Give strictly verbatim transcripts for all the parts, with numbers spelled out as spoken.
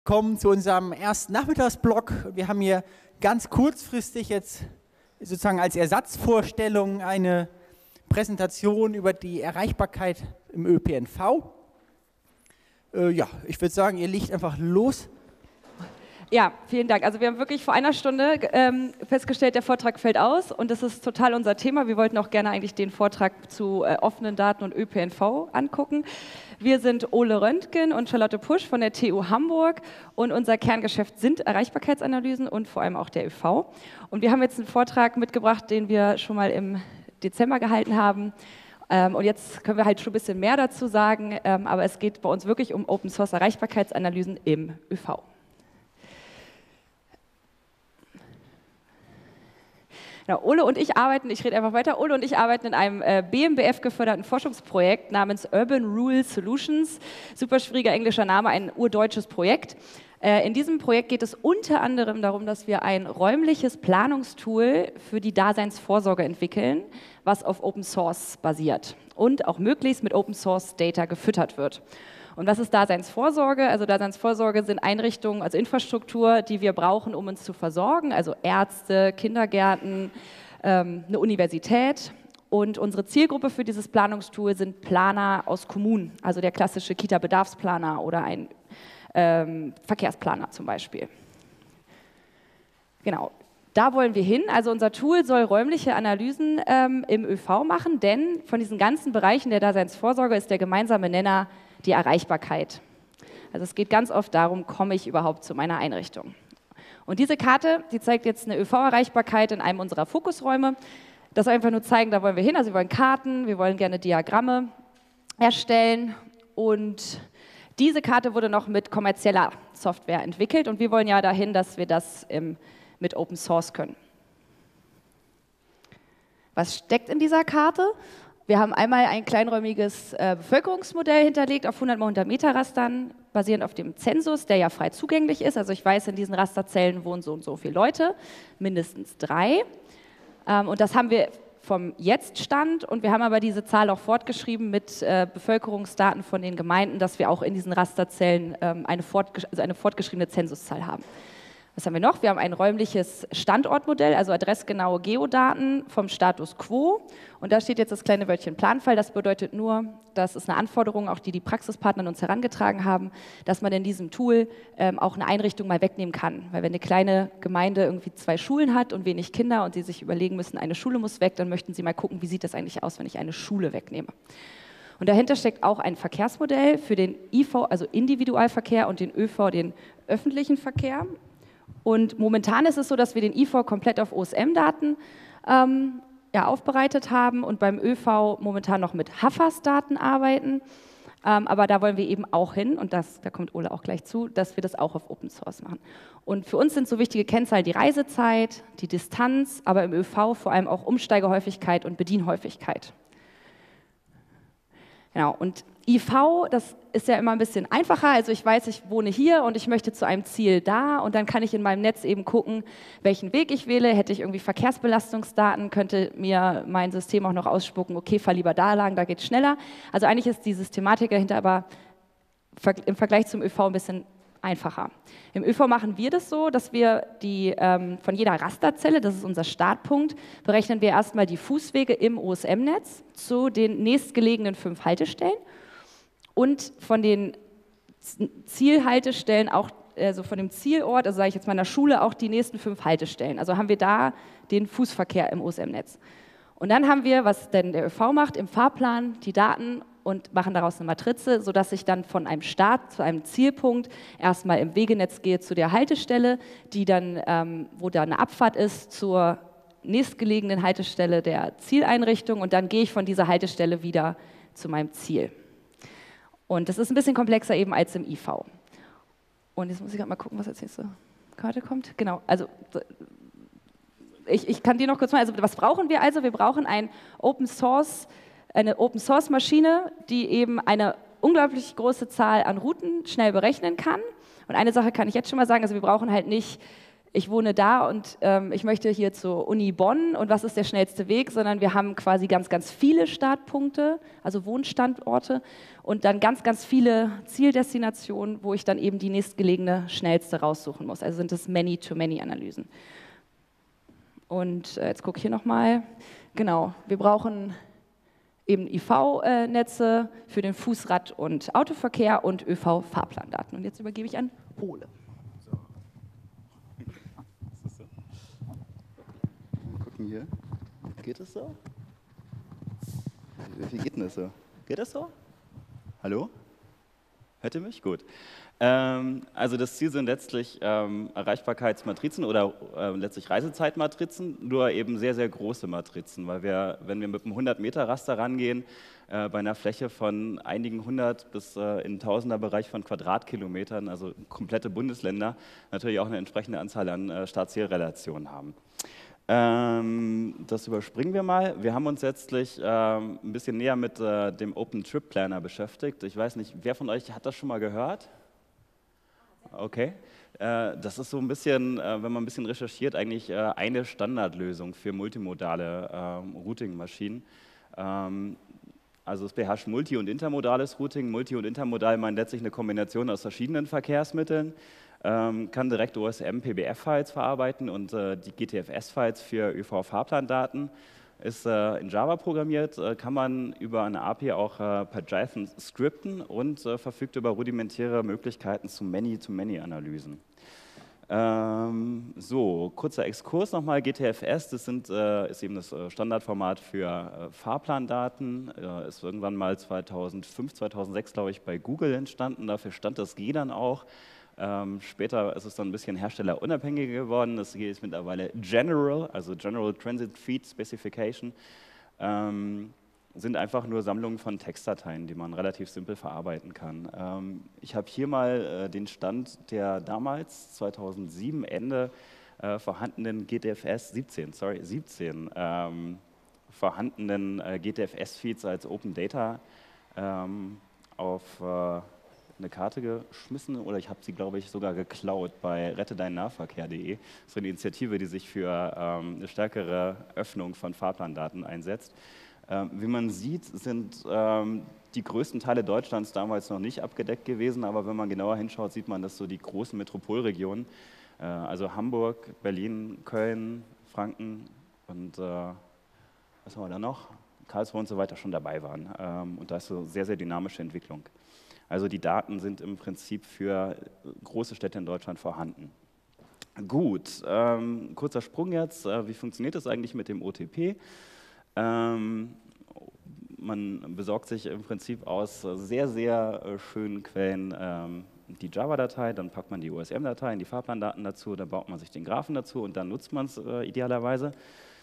Kommen zu unserem ersten Nachmittagsblock. Wir haben hier ganz kurzfristig jetzt sozusagen als Ersatzvorstellung eine Präsentation über die Erreichbarkeit im Ö P N V. Äh, ja, ich würde sagen, ihr legt einfach los. Ja, vielen Dank. Also wir haben wirklich vor einer Stunde ähm, festgestellt, der Vortrag fällt aus und das ist total unser Thema. Wir wollten auch gerne eigentlich den Vortrag zu äh, offenen Daten und Ö P N V angucken. Wir sind Ole Röntgen und Charlotte Pusch von der T U Hamburg und unser Kerngeschäft sind Erreichbarkeitsanalysen und vor allem auch der Ö V. Und wir haben jetzt einen Vortrag mitgebracht, den wir schon mal im Dezember gehalten haben. Ähm, und jetzt können wir halt schon ein bisschen mehr dazu sagen, ähm, aber es geht bei uns wirklich um Open Source Erreichbarkeitsanalysen im Ö V. Ja, Ole und ich arbeiten, ich rede einfach weiter, Ole und ich arbeiten in einem äh, B M B F-geförderten Forschungsprojekt namens Urban Rural Solutions. Super schwieriger englischer Name, ein urdeutsches Projekt. Äh, in diesem Projekt geht es unter anderem darum, dass wir ein räumliches Planungstool für die Daseinsvorsorge entwickeln, was auf Open Source basiert und auch möglichst mit Open Source Data gefüttert wird. Und was ist Daseinsvorsorge? Also Daseinsvorsorge sind Einrichtungen, also Infrastruktur, die wir brauchen, um uns zu versorgen, also Ärzte, Kindergärten, ähm, eine Universität. Und unsere Zielgruppe für dieses Planungstool sind Planer aus Kommunen, also der klassische Kita-Bedarfsplaner oder ein ähm, Verkehrsplaner zum Beispiel. Genau. Da wollen wir hin. Also unser Tool soll räumliche Analysen ähm, im Ö V machen, denn von diesen ganzen Bereichen der Daseinsvorsorge ist der gemeinsame Nenner die Erreichbarkeit. Also es geht ganz oft darum, komme ich überhaupt zu meiner Einrichtung. Und diese Karte, die zeigt jetzt eine Ö V-Erreichbarkeit in einem unserer Fokusräume. Das soll einfach nur zeigen, da wollen wir hin. Also wir wollen Karten, wir wollen gerne Diagramme erstellen und diese Karte wurde noch mit kommerzieller Software entwickelt und wir wollen ja dahin, dass wir das im, mit Open Source können. Was steckt in dieser Karte? Wir haben einmal ein kleinräumiges äh, Bevölkerungsmodell hinterlegt auf hundert mal hundert Meter Rastern, basierend auf dem Zensus, der ja frei zugänglich ist. Also ich weiß, in diesen Rasterzellen wohnen so und so viele Leute, mindestens drei. Ähm, und das haben wir vom Jetzt-Stand und wir haben aber diese Zahl auch fortgeschrieben mit äh, Bevölkerungsdaten von den Gemeinden, dass wir auch in diesen Rasterzellen ähm, eine, fortgesch also eine fortgeschriebene Zensuszahl haben. Was haben wir noch? Wir haben ein räumliches Standortmodell, also adressgenaue Geodaten vom Status Quo. Und da steht jetzt das kleine Wörtchen Planfall. Das bedeutet nur, das ist eine Anforderung, auch die die Praxispartner an uns herangetragen haben, dass man in diesem Tool ähm, auch eine Einrichtung mal wegnehmen kann. Weil wenn eine kleine Gemeinde irgendwie zwei Schulen hat und wenig Kinder und sie sich überlegen müssen, eine Schule muss weg, dann möchten sie mal gucken, wie sieht das eigentlich aus, wenn ich eine Schule wegnehme. Und dahinter steckt auch ein Verkehrsmodell für den I V, also Individualverkehr, und den Ö V, den öffentlichen Verkehr. Und momentan ist es so, dass wir den I V komplett auf O S M-Daten ähm, ja, aufbereitet haben und beim Ö V momentan noch mit H A F A S-Daten arbeiten. Ähm, aber da wollen wir eben auch hin, und das, da kommt Ole auch gleich zu, dass wir das auch auf Open Source machen. Und für uns sind so wichtige Kennzahlen die Reisezeit, die Distanz, aber im Ö V vor allem auch Umsteigehäufigkeit und Bedienhäufigkeit. Genau, und I V, das ist ja immer ein bisschen einfacher, also ich weiß, ich wohne hier und ich möchte zu einem Ziel da und dann kann ich in meinem Netz eben gucken, welchen Weg ich wähle. Hätte ich irgendwie Verkehrsbelastungsdaten, könnte mir mein System auch noch ausspucken, okay, fahr lieber da lang, da geht es schneller. Also eigentlich ist die Systematik dahinter aber im Vergleich zum Ö V ein bisschen einfacher. Im Ö V machen wir das so, dass wir die, ähm, von jeder Rasterzelle, das ist unser Startpunkt, berechnen wir erstmal die Fußwege im O S M-Netz zu den nächstgelegenen fünf Haltestellen und von den Zielhaltestellen auch, also von dem Zielort, also sage ich jetzt mal in der Schule, auch die nächsten fünf Haltestellen. Also haben wir da den Fußverkehr im O S M-Netz. Und dann haben wir, was denn der Ö V macht, im Fahrplan die Daten und machen daraus eine Matrize, sodass ich dann von einem Start zu einem Zielpunkt erstmal im Wegenetz gehe zu der Haltestelle, die dann, ähm, wo da eine Abfahrt ist, zur nächstgelegenen Haltestelle der Zieleinrichtung und dann gehe ich von dieser Haltestelle wieder zu meinem Ziel. Und das ist ein bisschen komplexer eben als im I V. Und jetzt muss ich gerade mal gucken, was als nächste Karte kommt. Genau, also ich, ich kann dir noch kurz mal, also was brauchen wir also? Wir brauchen ein Open Source eine Open-Source-Maschine, die eben eine unglaublich große Zahl an Routen schnell berechnen kann. Und eine Sache kann ich jetzt schon mal sagen, also wir brauchen halt nicht ich wohne da und ähm, ich möchte hier zur Uni Bonn und was ist der schnellste Weg, sondern wir haben quasi ganz, ganz viele Startpunkte, also Wohnstandorte und dann ganz, ganz viele Zieldestinationen, wo ich dann eben die nächstgelegene, schnellste raussuchen muss. Also sind es Many-to-Many-Analysen. Und äh, jetzt gucke ich hier nochmal. Genau, wir brauchen eben I V-Netze für den Fußrad- und Autoverkehr und ÖV-Fahrplandaten. Und jetzt übergebe ich an Ole. Hier. Geht das so? Wie geht denn das so? Geht das so? Hallo? Hört ihr mich? Gut. Ähm, also das Ziel sind letztlich ähm, Erreichbarkeitsmatrizen oder äh, letztlich Reisezeitmatrizen, nur eben sehr, sehr große Matrizen, weil wir, wenn wir mit einem hundert Meter Raster rangehen, äh, bei einer Fläche von einigen hundert bis äh, in tausender Bereich von Quadratkilometern, also komplette Bundesländer, natürlich auch eine entsprechende Anzahl an äh, Start-Ziel-Relationen haben. Das überspringen wir mal. Wir haben uns letztlich ähm, ein bisschen näher mit äh, dem Open Trip Planner beschäftigt. Ich weiß nicht, wer von euch hat das schon mal gehört? Okay. Äh, das ist so ein bisschen, äh, wenn man ein bisschen recherchiert, eigentlich äh, eine Standardlösung für multimodale äh, Routing-Maschinen. Ähm, also es beherrscht multi- und intermodales Routing. Multi- und intermodal meint letztlich eine Kombination aus verschiedenen Verkehrsmitteln. Ähm, kann direkt O S M-P B F-Files verarbeiten und äh, die G T F S-Files für ÖV-Fahrplandaten. Ist äh, in Java programmiert, äh, kann man über eine A P I auch äh, per Python scripten und äh, verfügt über rudimentäre Möglichkeiten zu Many-to-Many-Analysen. Ähm, so, kurzer Exkurs nochmal, G T F S, das sind, äh, ist eben das äh, Standardformat für äh, Fahrplandaten, äh, ist irgendwann mal zweitausendfünf, zweitausendsechs, glaube ich, bei Google entstanden, dafür stand das G dann auch. Ähm, später ist es dann ein bisschen herstellerunabhängiger geworden. Das hier ist mittlerweile General, also General Transit Feed Specification. Ähm, sind einfach nur Sammlungen von Textdateien, die man relativ simpel verarbeiten kann. Ähm, ich habe hier mal äh, den Stand der damals, zweitausendsieben, Ende äh, vorhandenen G T F S siebzehn, sorry, siebzehn, ähm, vorhandenen äh, G T F S-Feeds als Open Data ähm, auf äh, eine Karte geschmissen oder ich habe sie, glaube ich, sogar geklaut bei rette deinen Nahverkehr punkt de. Das ist eine Initiative, die sich für ähm, eine stärkere Öffnung von Fahrplandaten einsetzt. Ähm, wie man sieht, sind ähm, die größten Teile Deutschlands damals noch nicht abgedeckt gewesen, aber wenn man genauer hinschaut, sieht man, dass so die großen Metropolregionen, äh, also Hamburg, Berlin, Köln, Franken und äh, was haben wir da noch? Karlsruhe und so weiter schon dabei waren. Ähm, und da ist so sehr, sehr dynamische Entwicklung. Also die Daten sind im Prinzip für große Städte in Deutschland vorhanden. Gut, ähm, kurzer Sprung jetzt. Äh, wie funktioniert das eigentlich mit dem O T P? Ähm, man besorgt sich im Prinzip aus sehr, sehr äh, schönen Quellen ähm, die Java-Datei, dann packt man die O S M-Datei, die Fahrplandaten dazu, dann baut man sich den Graphen dazu und dann nutzt man es äh, idealerweise.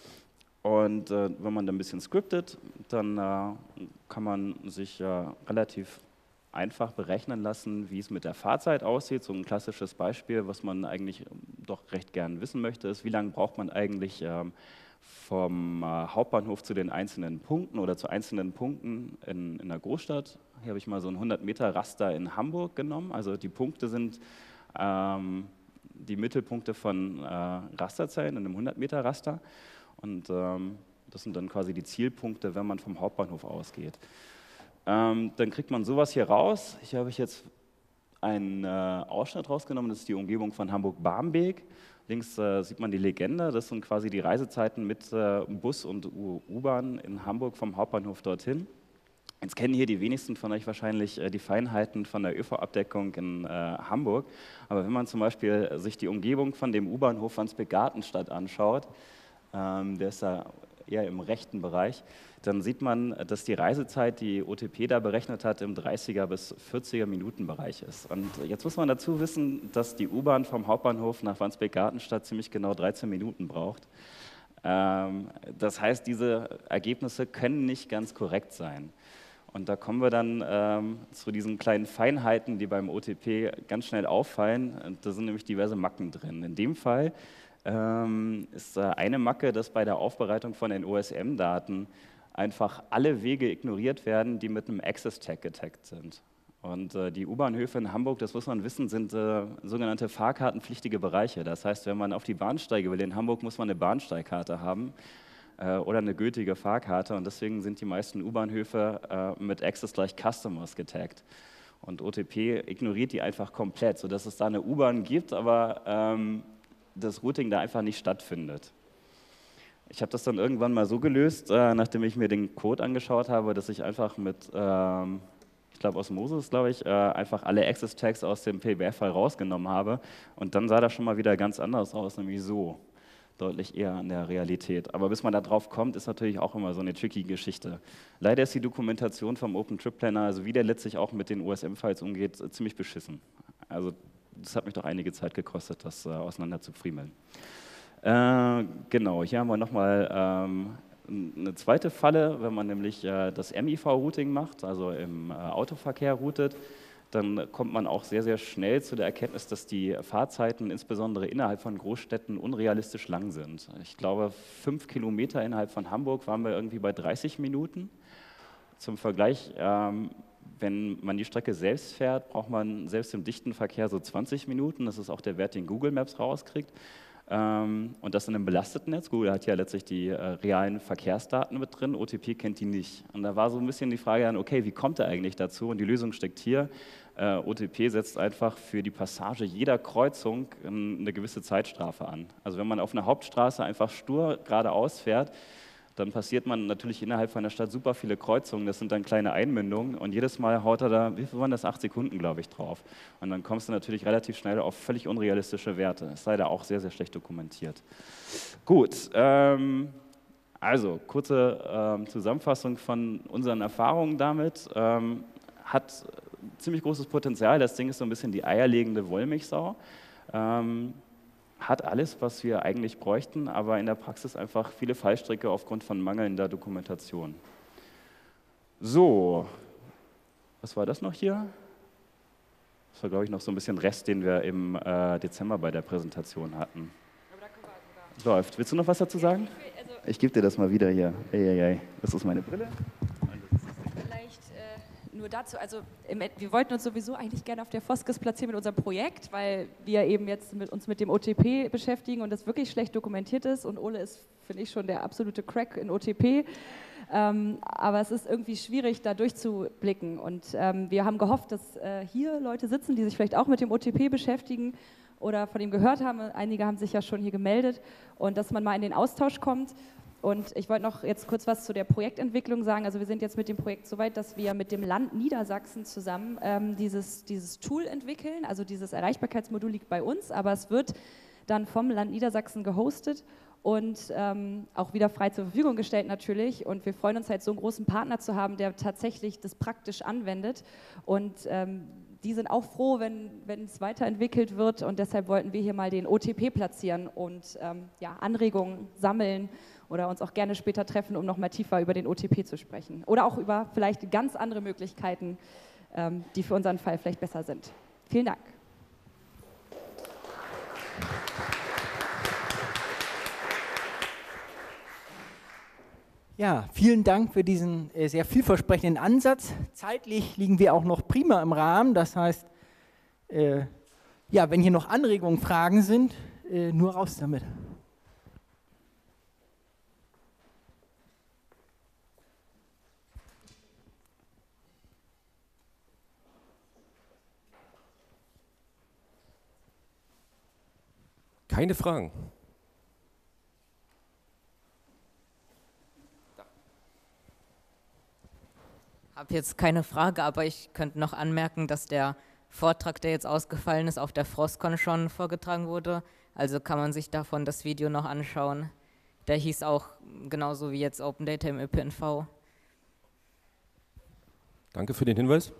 Und äh, wenn man dann ein bisschen scriptet, dann äh, kann man sich äh, relativ einfach berechnen lassen, wie es mit der Fahrzeit aussieht. So ein klassisches Beispiel, was man eigentlich doch recht gern wissen möchte, ist, wie lange braucht man eigentlich ähm, vom äh, Hauptbahnhof zu den einzelnen Punkten oder zu einzelnen Punkten in, in der Großstadt. Hier habe ich mal so ein hundert Meter Raster in Hamburg genommen. Also die Punkte sind ähm, die Mittelpunkte von äh, Rasterzellen in einem hundert Meter Raster. Und ähm, das sind dann quasi die Zielpunkte, wenn man vom Hauptbahnhof ausgeht. Ähm, dann kriegt man sowas hier raus. Hier habe ich jetzt einen äh, Ausschnitt rausgenommen, das ist die Umgebung von Hamburg-Barmbek. Links äh, sieht man die Legende, das sind quasi die Reisezeiten mit äh, Bus und U-Bahn in Hamburg vom Hauptbahnhof dorthin. Jetzt kennen hier die wenigsten von euch wahrscheinlich äh, die Feinheiten von der ÖV-Abdeckung in äh, Hamburg. Aber wenn man zum Beispiel sich die Umgebung von dem U-Bahnhof Wandsbek-Gartenstadt anschaut, ähm, der ist da eher im rechten Bereich, dann sieht man, dass die Reisezeit, die O T P da berechnet hat, im dreißiger bis vierziger Minuten Bereich ist. Und jetzt muss man dazu wissen, dass die U-Bahn vom Hauptbahnhof nach Wandsbek-Gartenstadt ziemlich genau dreizehn Minuten braucht. Ähm, das heißt, diese Ergebnisse können nicht ganz korrekt sein. Und da kommen wir dann ähm, zu diesen kleinen Feinheiten, die beim O T P ganz schnell auffallen. Da sind nämlich diverse Macken drin. In dem Fall ähm, ist äh, eine Macke, dass bei der Aufbereitung von den O S M-Daten einfach alle Wege ignoriert werden, die mit einem Access-Tag getaggt sind. Und äh, die U-Bahnhöfe in Hamburg, das muss man wissen, sind äh, sogenannte fahrkartenpflichtige Bereiche. Das heißt, wenn man auf die Bahnsteige will in Hamburg, muss man eine Bahnsteigkarte haben äh, oder eine gültige Fahrkarte. Und deswegen sind die meisten U-Bahnhöfe äh, mit Access gleich Customers getaggt. Und O T P ignoriert die einfach komplett, sodass es da eine U-Bahn gibt, aber ähm, das Routing da einfach nicht stattfindet. Ich habe das dann irgendwann mal so gelöst, äh, nachdem ich mir den Code angeschaut habe, dass ich einfach mit, ähm, ich glaube Osmosis, glaube ich, äh, einfach alle Access-Tags aus dem P B F-File rausgenommen habe. Und dann sah das schon mal wieder ganz anders aus, nämlich so. Deutlich eher an der Realität. Aber bis man da drauf kommt, ist natürlich auch immer so eine tricky Geschichte. Leider ist die Dokumentation vom OpenTripPlanner, also wie der letztlich auch mit den U S M-Files umgeht, ziemlich beschissen. Also das hat mich doch einige Zeit gekostet, das äh, auseinander zu friemeln. Äh, genau, hier haben wir nochmal ähm, eine zweite Falle, wenn man nämlich äh, das M I V-Routing macht, also im äh, Autoverkehr routet, dann kommt man auch sehr, sehr schnell zu der Erkenntnis, dass die Fahrzeiten insbesondere innerhalb von Großstädten unrealistisch lang sind. Ich glaube, fünf Kilometer innerhalb von Hamburg waren wir irgendwie bei dreißig Minuten. Zum Vergleich, ähm, wenn man die Strecke selbst fährt, braucht man selbst im dichten Verkehr so zwanzig Minuten. Das ist auch der Wert, den Google Maps rauskriegt. Ähm, und das in einem belasteten Netz. Google hat ja letztlich die äh, realen Verkehrsdaten mit drin, O T P kennt die nicht. Und da war so ein bisschen die Frage dann, okay, wie kommt er eigentlich dazu? Und die Lösung steckt hier. Äh, O T P setzt einfach für die Passage jeder Kreuzung ähm, eine gewisse Zeitstrafe an. Also wenn man auf einer Hauptstraße einfach stur geradeaus fährt, dann passiert man natürlich innerhalb von der Stadt super viele Kreuzungen, das sind dann kleine Einmündungen und jedes Mal haut er da, wie viel waren das, acht Sekunden, glaube ich, drauf. Und dann kommst du natürlich relativ schnell auf völlig unrealistische Werte. Das ist leider auch sehr, sehr schlecht dokumentiert. Gut, ähm, also kurze ähm, Zusammenfassung von unseren Erfahrungen damit. Ähm, hat ziemlich großes Potenzial, das Ding ist so ein bisschen die eierlegende Wollmilchsau. Ähm, hat alles, was wir eigentlich bräuchten, aber in der Praxis einfach viele Fallstricke aufgrund von mangelnder Dokumentation. So, was war das noch hier? Das war, glaube ich, noch so ein bisschen Rest, den wir im äh, Dezember bei der Präsentation hatten. Aber da können wir sogar. Läuft. Willst du noch was dazu sagen? Ich, also ich gebe dir das mal wieder hier. Ei, ei, ei. Das ist meine Brille. Vielleicht äh, nur dazu, also im, wir wollten uns sowieso eigentlich gerne auf der Foskes platzieren mit unserem Projekt, weil wir eben jetzt mit uns mit dem O T P beschäftigen und das wirklich schlecht dokumentiert ist und Ole ist, finde ich, schon der absolute Crack in O T P. Ähm, aber es ist irgendwie schwierig, da durchzublicken und ähm, wir haben gehofft, dass äh, hier Leute sitzen, die sich vielleicht auch mit dem O T P beschäftigen oder von ihm gehört haben. Einige haben sich ja schon hier gemeldet und dass man mal in den Austausch kommt. Und ich wollte noch jetzt kurz was zu der Projektentwicklung sagen. Also wir sind jetzt mit dem Projekt so weit, dass wir mit dem Land Niedersachsen zusammen ähm, dieses, dieses Tool entwickeln. Also dieses Erreichbarkeitsmodul liegt bei uns, aber es wird dann vom Land Niedersachsen gehostet und ähm, auch wieder frei zur Verfügung gestellt natürlich. Und wir freuen uns halt, so einen großen Partner zu haben, der tatsächlich das praktisch anwendet. Und ähm, die sind auch froh, wenn, wenn es weiterentwickelt wird. Und deshalb wollten wir hier mal den O T P platzieren und ähm, ja, Anregungen sammeln oder uns auch gerne später treffen, um noch mal tiefer über den O T P zu sprechen. Oder auch über vielleicht ganz andere Möglichkeiten, ähm, die für unseren Fall vielleicht besser sind. Vielen Dank. Ja, vielen Dank für diesen äh, sehr vielversprechenden Ansatz. Zeitlich liegen wir auch noch prima im Rahmen. Das heißt, äh, ja, wenn hier noch Anregungen, Fragen sind, äh, nur raus damit. Keine Fragen. Ich habe jetzt keine Frage, aber ich könnte noch anmerken, dass der Vortrag, der jetzt ausgefallen ist, auf der Frostcon schon vorgetragen wurde. Also kann man sich davon das Video noch anschauen. Der hieß auch genauso wie jetzt Open Data im Ö P N V. Danke für den Hinweis.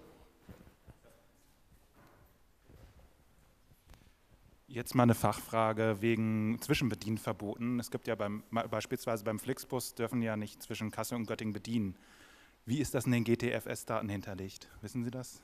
Jetzt mal eine Fachfrage wegen Zwischenbedienverboten. Es gibt ja beim, beispielsweise beim Flixbus dürfen ja nicht zwischen Kassel und Göttingen bedienen. Wie ist das in den G T F S-Daten hinterlegt? Wissen Sie das?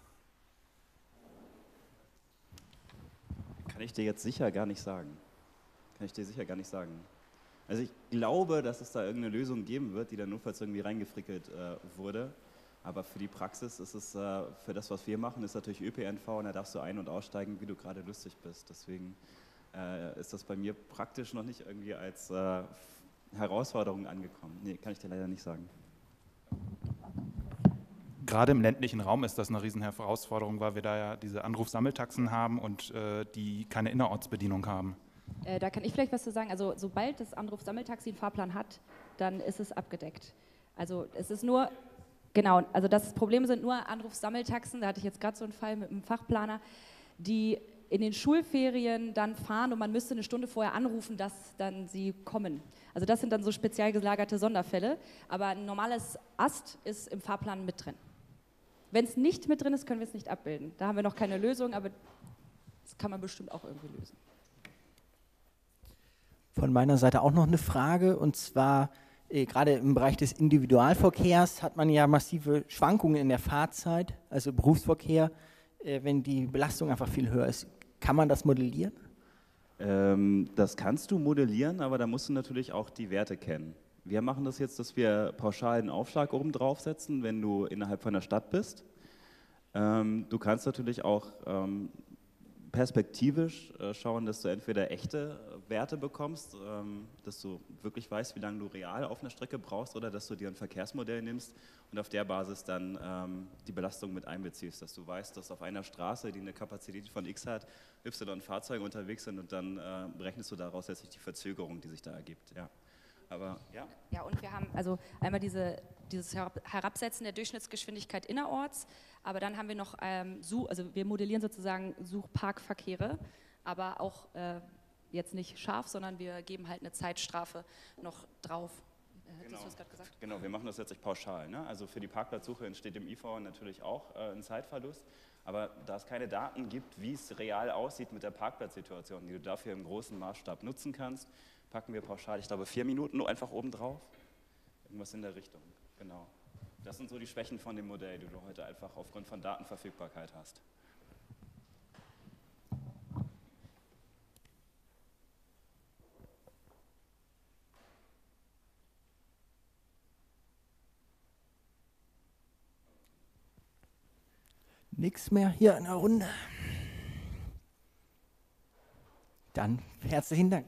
Kann ich dir jetzt sicher gar nicht sagen. Kann ich dir sicher gar nicht sagen. Also ich glaube, dass es da irgendeine Lösung geben wird, die dann notfalls irgendwie reingefrickelt äh, wurde. Aber für die Praxis ist es, äh, für das, was wir machen, ist natürlich Ö P N V und da darfst du ein- und aussteigen, wie du gerade lustig bist. Deswegen äh, ist das bei mir praktisch noch nicht irgendwie als äh, Herausforderung angekommen. Nee, kann ich dir leider nicht sagen. Gerade im ländlichen Raum ist das eine riesen Herausforderung, weil wir da ja diese Anrufsammeltaxen haben und äh, die keine Innerortsbedienung haben. Äh, da kann ich vielleicht was zu sagen. Also sobald das Anrufsammeltaxi einen Fahrplan hat, dann ist es abgedeckt. Also es ist nur, genau, also das Problem sind nur Anrufsammeltaxen, da hatte ich jetzt gerade so einen Fall mit einem Fachplaner, die in den Schulferien dann fahren und man müsste eine Stunde vorher anrufen, dass dann sie kommen. Also das sind dann so speziell gelagerte Sonderfälle, aber ein normales Ast ist im Fahrplan mit drin. Wenn es nicht mit drin ist, können wir es nicht abbilden. Da haben wir noch keine Lösung, aber das kann man bestimmt auch irgendwie lösen. Von meiner Seite auch noch eine Frage, und zwar äh, gerade im Bereich des Individualverkehrs hat man ja massive Schwankungen in der Fahrzeit, also Berufsverkehr, äh, wenn die Belastung einfach viel höher ist. Kann man das modellieren? Ähm, das kannst du modellieren, aber da musst du natürlich auch die Werte kennen. Wir machen das jetzt, dass wir pauschal einen Aufschlag oben draufsetzen, wenn du innerhalb von der Stadt bist. Ähm, du kannst natürlich auch ähm, perspektivisch äh, schauen, dass du entweder echte Werte bekommst, ähm, dass du wirklich weißt, wie lange du real auf einer Strecke brauchst, oder dass du dir ein Verkehrsmodell nimmst und auf der Basis dann ähm, die Belastung mit einbeziehst, dass du weißt, dass auf einer Straße, die eine Kapazität von X hat, Y Fahrzeuge unterwegs sind, und dann äh, berechnest du daraus letztlich die Verzögerung, die sich da ergibt. Ja. Aber, ja. Ja, und wir haben also einmal diese, dieses Herabsetzen der Durchschnittsgeschwindigkeit innerorts, aber dann haben wir noch, ähm, Such, also wir modellieren sozusagen Such-Parkverkehre, aber auch äh, jetzt nicht scharf, sondern wir geben halt eine Zeitstrafe noch drauf. Äh, Genau. Hast du das gerade gesagt? Genau, wir machen das letztlich pauschal. Ne? Also für die Parkplatzsuche entsteht im I V natürlich auch äh, ein Zeitverlust, aber da es keine Daten gibt, wie es real aussieht mit der Parkplatzsituation, die du dafür im großen Maßstab nutzen kannst, packen wir pauschal, ich glaube, vier Minuten nur einfach oben drauf. Irgendwas in der Richtung, genau. Das sind so die Schwächen von dem Modell, die du heute einfach aufgrund von Datenverfügbarkeit hast. Nichts mehr hier in der Runde. Dann herzlichen Dank.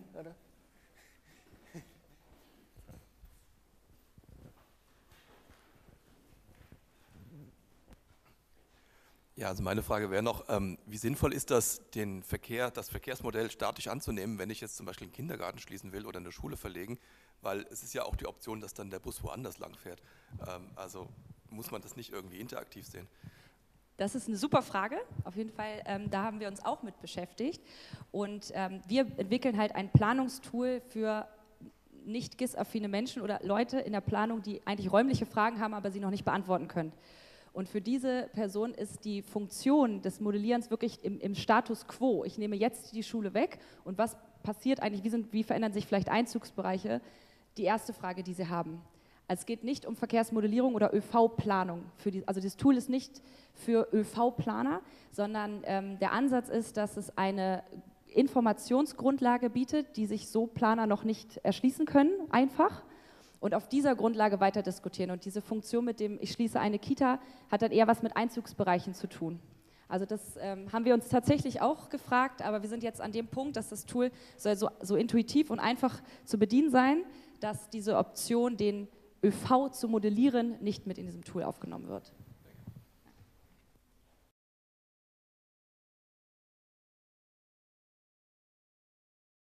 Ja, also meine Frage wäre noch, ähm, wie sinnvoll ist das, den Verkehr, das Verkehrsmodell statisch anzunehmen, wenn ich jetzt zum Beispiel einen Kindergarten schließen will oder eine Schule verlegen, weil es ist ja auch die Option, dass dann der Bus woanders lang fährt. Ähm, also muss man das nicht irgendwie interaktiv sehen? Das ist eine super Frage, auf jeden Fall, ähm, da haben wir uns auch mit beschäftigt, und ähm, wir entwickeln halt ein Planungstool für nicht G I S-affine Menschen oder Leute in der Planung, die eigentlich räumliche Fragen haben, aber sie noch nicht beantworten können. Und für diese Person ist die Funktion des Modellierens wirklich im, im Status quo. Ich nehme jetzt die Schule weg, und was passiert eigentlich, wie, sind, wie verändern sich vielleicht Einzugsbereiche? Die erste Frage, die Sie haben. Also es geht nicht um Verkehrsmodellierung oder Ö V-Planung. Also das Tool ist nicht für Ö V-Planer, sondern ähm, der Ansatz ist, dass es eine Informationsgrundlage bietet, die sich so Planer noch nicht erschließen können, einfach. Und auf dieser Grundlage weiter diskutieren. Und diese Funktion mit dem, ich schließe eine Kita, hat dann eher was mit Einzugsbereichen zu tun. Also das ähm, haben wir uns tatsächlich auch gefragt, aber wir sind jetzt an dem Punkt, dass das Tool soll so, so intuitiv und einfach zu bedienen sein, dass diese Option, den Ö V zu modellieren, nicht mit in diesem Tool aufgenommen wird.